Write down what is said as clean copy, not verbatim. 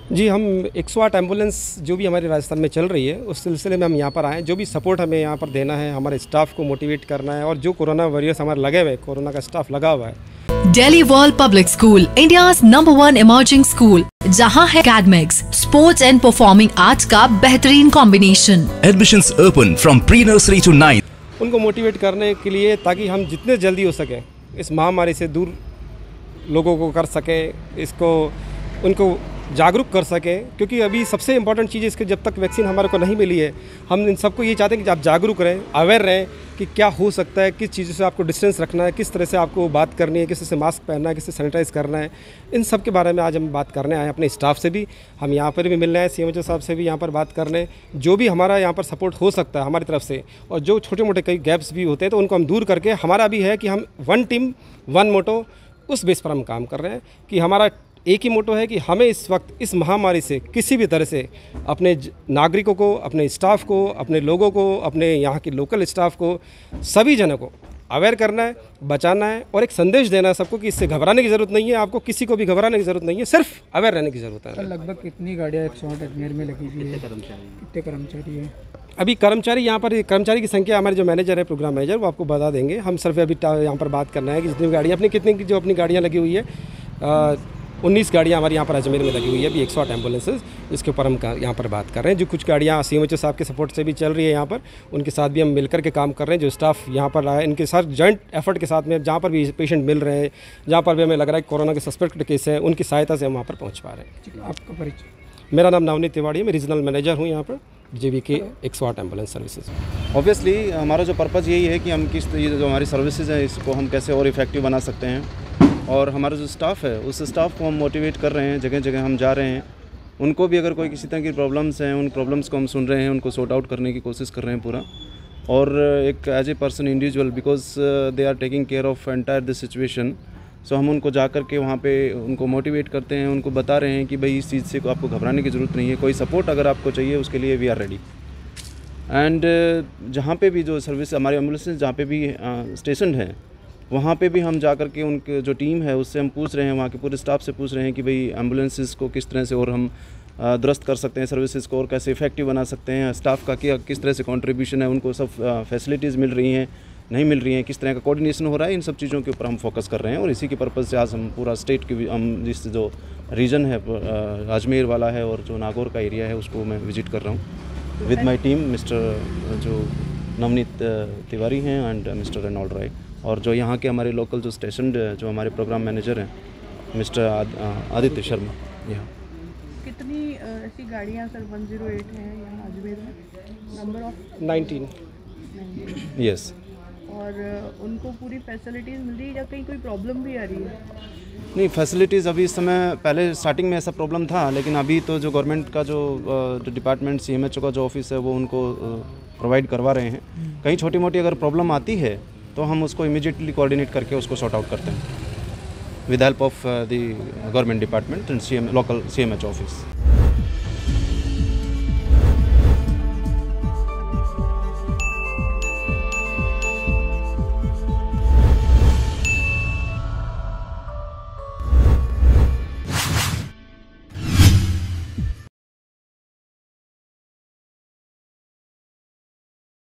जी, हम 108 एम्बुलेंस जो भी हमारे राजस्थान में चल रही है उस सिलसिले में हम यहाँ पर आए। जो भी सपोर्ट हमें यहाँ पर देना है, हमारे स्टाफ को मोटिवेट करना है, और जो कोरोना वॉरियर्स हमारे लगे हुए, कोरोना का स्टाफ लगा हुआ है। Delhi world public school, India's number 1 emerging school, जहां है academics, sports and performing arts का बेहतरीन combination. Admissions open from pre-nursery to 9th. उनको मोटिवेट करने के लिए, ताकि हम जितने जल्दी हो सके इस महामारी से दूर लोगों को कर सकें, इसको उनको जागरूक कर सकें, क्योंकि अभी सबसे इम्पॉर्टेंट चीज़ है इसके, जब तक वैक्सीन हमारे को नहीं मिली है, हम इन सबको ये चाहते हैं कि आप जागरूक रहें, अवेयर रहें कि क्या हो सकता है, किस चीज़ों से आपको डिस्टेंस रखना है, किस तरह से आपको बात करनी है, किस तरह से मास्क पहनना है, किस तरह सैनिटाइज़ करना है। इन सब के बारे में आज हम बात करने आए हैं। अपने स्टाफ से भी हम यहाँ पर भी मिल रहे हैं, CMHO साहब से भी यहाँ पर बात करने, जो भी हमारा यहाँ पर सपोर्ट हो सकता है हमारी तरफ से, और जो छोटे मोटे कई गैप्स भी होते हैं तो उनको हम दूर करके, हमारा भी है कि हम 1 टीम 1 मोटो, उस बेस पर हम काम कर रहे हैं कि हमारा एक ही मोटो है कि हमें इस वक्त इस महामारी से किसी भी तरह से अपने नागरिकों को, अपने स्टाफ को, अपने लोगों को, अपने यहाँ के लोकल स्टाफ को, सभी जनों को अवेयर करना है, बचाना है, और एक संदेश देना है सबको कि इससे घबराने की ज़रूरत नहीं है। आपको किसी को भी घबराने की ज़रूरत नहीं है, सिर्फ अवेयर रहने की ज़रूरत है। लगभग कितनी गाड़ियाँ 108 अजमेर में लगी हुई है? कितने कर्मचारी हैं? अभी कर्मचारी यहाँ पर, कर्मचारी की संख्या हमारे जो मैनेजर है, प्रोग्राम मैनेजर, वो आपको बता देंगे। हम सिर्फ अभी यहाँ पर बात करना है कि जितनी गाड़ियाँ अपनी, कितनी की जो अपनी गाड़ियाँ लगी हुई है, 19 गाड़ियाँ हमारी यहाँ पर अजमेर में लगी हुई है अभी 108 एम्बुलेंसेज, जिसके ऊपर हम यहाँ पर बात कर रहे हैं। जो कुछ गाड़ियाँ CMHO साहब के सपोर्ट से भी चल रही है यहाँ पर, उनके साथ भी हम मिलकर के काम कर रहे हैं। जो स्टाफ यहाँ पर आया, इनके साथ जॉइंट एफर्ट के साथ में, जहाँ पर भी पेशेंट मिल रहे हैं, जहाँ पर भी हमें लग रहा है कोरोना के सस्पेक्ट केस हैं, उनकी सहायता से हम वहाँ पर पहुँच पा रहे हैं। आपका परिचय? मेरा नाम नवनीत तिवारी है, मैं रीजनल मैनेजर हूँ यहाँ पर JVK 108 एम्बुलेंस सर्विसेज। ऑब्वियसली हमारा जो पर्पज़ यही है कि हम ये जो हमारी सर्विसेज हैं इसको हम कैसे और इफ़ेक्टिव बना सकते हैं, और हमारा जो स्टाफ है उस स्टाफ को हम मोटिवेट कर रहे हैं। जगह जगह हम जा रहे हैं, उनको भी अगर कोई किसी तरह की प्रॉब्लम्स हैं, उन प्रॉब्लम्स को हम सुन रहे हैं, उनको सॉर्ट आउट करने की कोशिश कर रहे हैं पूरा। और एक as a person individual, because they are taking care of entire this situation, so हम उनको जा कर के वहाँ पे उनको मोटिवेट करते हैं, उनको बता रहे हैं कि भाई इस चीज़ से आपको घबराने की ज़रूरत नहीं है, कोई सपोर्ट अगर आपको चाहिए उसके लिए वी आर रेडी। एंड जहाँ पे भी जो सर्विस हमारी एम्बुलेंस जहाँ पे भी स्टेशन है, वहाँ पे भी हम जा कर के उनके जो टीम है उससे हम पूछ रहे हैं, वहाँ के पूरे स्टाफ से पूछ रहे हैं कि भाई एम्बुलेंसेस को किस तरह से और हम दुरुस्त कर सकते हैं, सर्विसेज को और कैसे इफेक्टिव बना सकते हैं, स्टाफ का क्या किस तरह से कंट्रीब्यूशन है, उनको सब फैसिलिटीज़ मिल रही हैं, नहीं मिल रही हैं, किस तरह का कोऑर्डिनेशन हो रहा है, इन सब चीज़ों के ऊपर हम फोकस कर रहे हैं। और इसी के पर्पज़ से आज हम पूरा स्टेट की हम जिस जो रीजन है अजमेर वाला है और जो नागौर का एरिया है उसको मैं विज़िट कर रहा हूँ विद माई टीम, मिस्टर जो नवनीत तिवारी हैं एंड मिस्टर रेनॉल्ड रॉय, और जो यहाँ के हमारे लोकल जो स्टेशन जो हमारे प्रोग्राम मैनेजर हैं मिस्टर आदित्य शर्मा। यहाँ कितनी ऐसी गाड़ियाँ सर 108 हैं यहाँ अजमेर में? Number of 19। यस। और उनको पूरी फैसिलिटीज़ मिल रही है या कहीं कोई प्रॉब्लम भी आ रही है? नहीं, फैसिलिटीज़ अभी इस समय, पहले स्टार्टिंग में ऐसा प्रॉब्लम था, लेकिन अभी तो जो गवर्नमेंट का जो डिपार्टमेंट CMHO का जो ऑफिस है वो उनको प्रोवाइड करवा रहे हैं। कहीं छोटी मोटी अगर प्रॉब्लम आती है तो हम उसको इमीडिएटली कोऑर्डिनेट करके उसको सॉर्ट आउट करते हैं with help of the government department and local CMHO office.